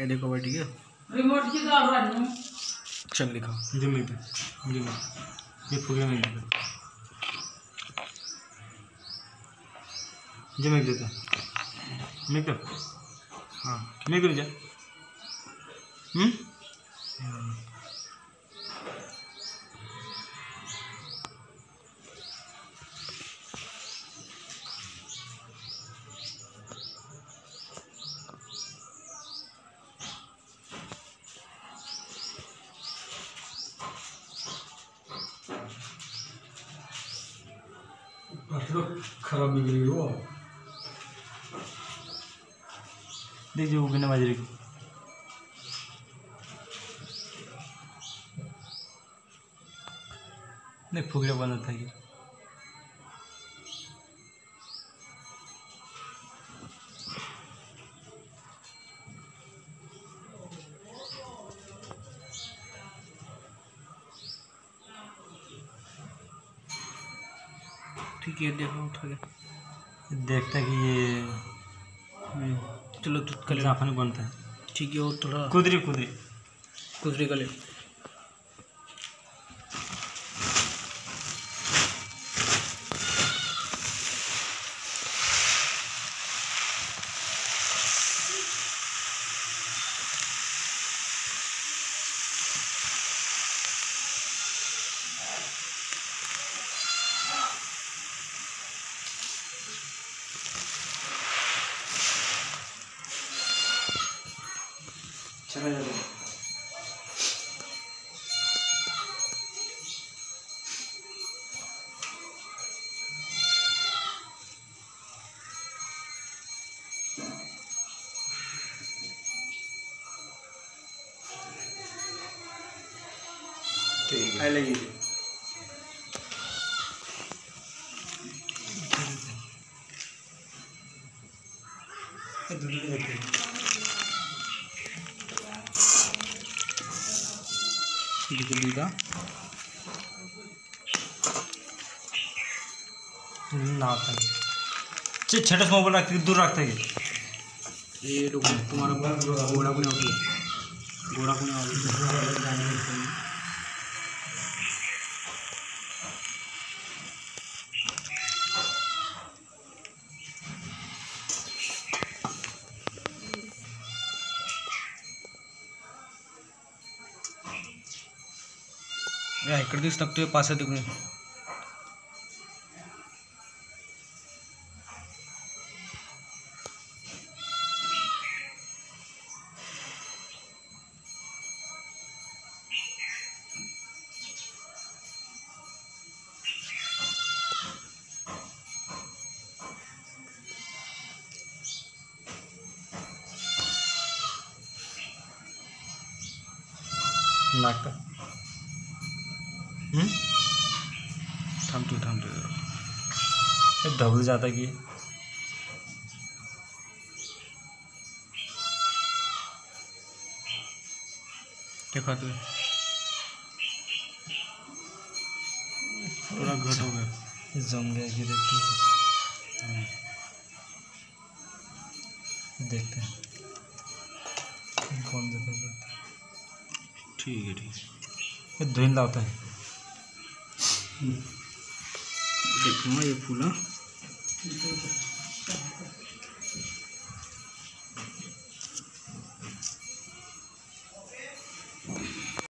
ये देखो भाई, ठीक है। रिमोट की तो आवाज है। चल लिखा जिम लिख दे, जिम ये फुगे में लिख दे, जिम लिख देता लिख दो। हाँ लिख दो जा। खराब बिगड़ी हो देखिए वो बिना बाजरे की नहीं फुगड़ा बना था ये। ठीक है, देखो उठा के देखता है कि ये चलो तो कल जाफन बनता है। ठीक है, और थोड़ा कुदरी कुदरी कुदरी का ले। चला जाता है। ठीक है लगी दूध रखते दूधा ना आता है छठा मोबाइल रखते दूर रखते हैं। ये लोग तुम्हारा घोड़ा को नहीं होती, घोड़ा को नहीं होती। ఇక్కడ తీసినట్టు పాస్ అవుతుంది. नाक थांबतो धबल जाता कि देखा तो थोड़ा घट हो गया, जम गया कि देखते हैं कौन देता है। ठीक है ये धुंधला होता है। देखूँगा ये फूला